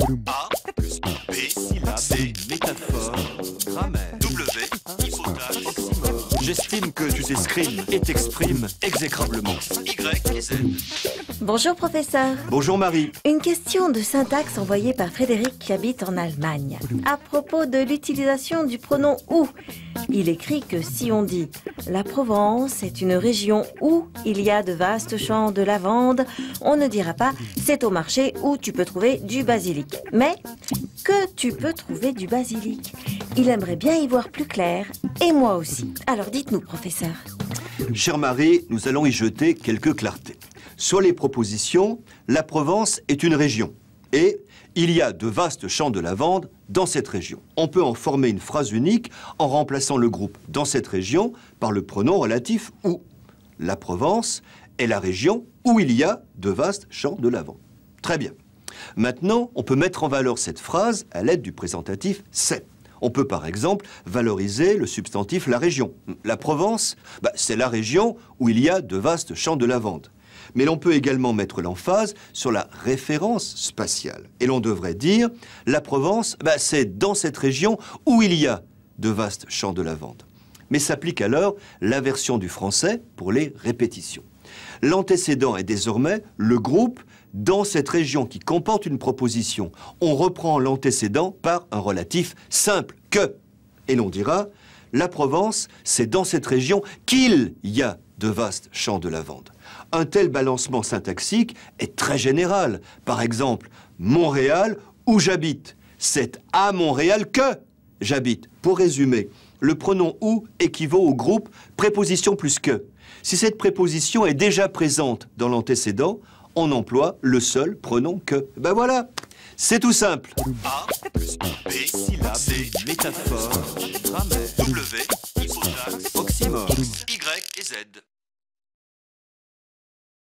A plus B, Syllabe, C, métaphore, grammaire, W, hypothèse, oxymore. J'estime que tu t'exprimes et t'exprimes exécrablement. Y et Z. Bonjour professeur. Bonjour Marie. Une question de syntaxe envoyée par Frédéric qui habite en Allemagne. À propos de l'utilisation du pronom « où », il écrit que si on dit « La Provence est une région où il y a de vastes champs de lavande », on ne dira pas « C'est au marché où tu peux trouver du basilic », mais « Que tu peux trouver du basilic ». Il aimerait bien y voir plus clair, et moi aussi. Alors dites-nous, professeur. Chère Marie, nous allons y jeter quelques clartés. Sur les propositions, la Provence est une région et il y a de vastes champs de lavande dans cette région. On peut en former une phrase unique en remplaçant le groupe « dans cette région » par le pronom relatif « où ». La Provence est la région où il y a de vastes champs de lavande. Très bien. Maintenant, on peut mettre en valeur cette phrase à l'aide du présentatif « c'est ». On peut par exemple valoriser le substantif « la région ». La Provence, c'est la région où il y a de vastes champs de lavande. Mais l'on peut également mettre l'emphase sur la référence spatiale. Et l'on devrait dire « la Provence, c'est dans cette région où il y a de vastes champs de lavande ». Mais s'applique alors l'inversion du français pour les répétitions. L'antécédent est désormais le groupe dans cette région qui comporte une proposition. On reprend l'antécédent par un relatif simple, que. Et l'on dira, la Provence, c'est dans cette région qu'il y a de vastes champs de lavande. Un tel balancement syntaxique est très général. Par exemple, Montréal, où j'habite. C'est à Montréal que j'habite. Pour résumer, le pronom « où » équivaut au groupe préposition plus que. Si cette préposition est déjà présente dans l'antécédent, on emploie le seul pronom « que ». Ben voilà, c'est tout simple. A plus B, syllabe, C, métaphore, grammaire, W, hypothèse, oxymore. Y et Z.